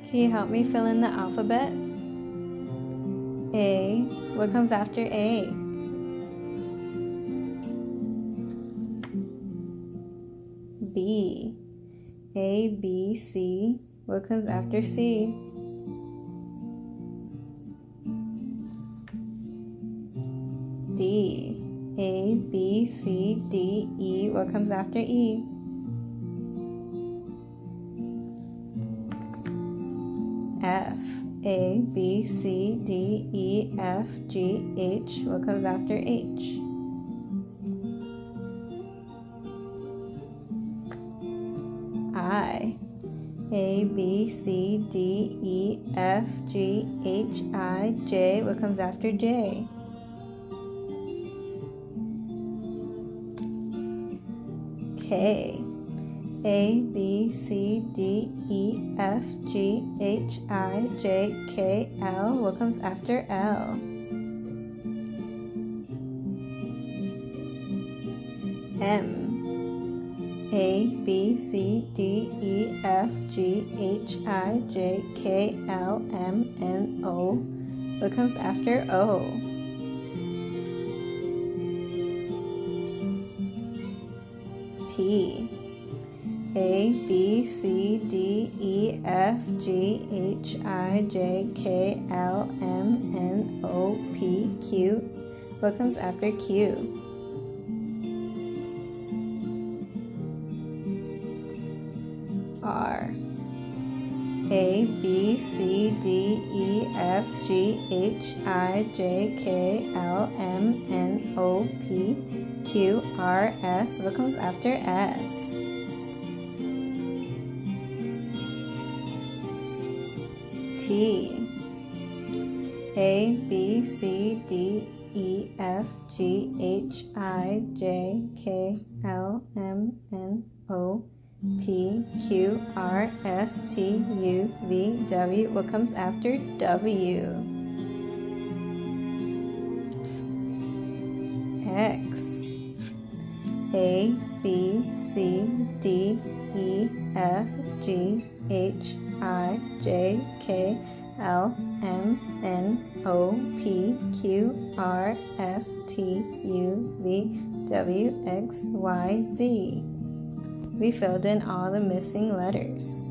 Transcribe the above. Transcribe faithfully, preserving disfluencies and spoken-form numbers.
Can you help me fill in the alphabet? A. What comes after A? B. A, B, C. What comes after C? D. A, B, C, D, E. What comes after E? F. A, B, C, D, E, F, G, H. What comes after H? I. A, B, C, D, E, F, G, H, I, J. What comes after J? K. A, B, C, D, E, F, G, H, I, J, K, L. What comes after L? M. A, B, C, D, E, F, G, H, I, J, K, L, M, N, O. What comes after O? P. A, B, C, D, E, F, G, H, I, J, K, L, M, N, O, P, Q. What comes after Q? R. A, B, C, D, E, F, G, H, I, J, K, L, M, N, O, P, Q, R, S. What comes after S? T. A, B, C, D, E, F, G, H, I, J, K, L, M, N, O, P, Q, R, S, T, U, V, W. What comes after W? X. A, B, C, D, E, F, G, H, I, J, K, L, M, N, O, P, Q, R, S, T, U, V, W, X, Y, Z. We filled in all the missing letters.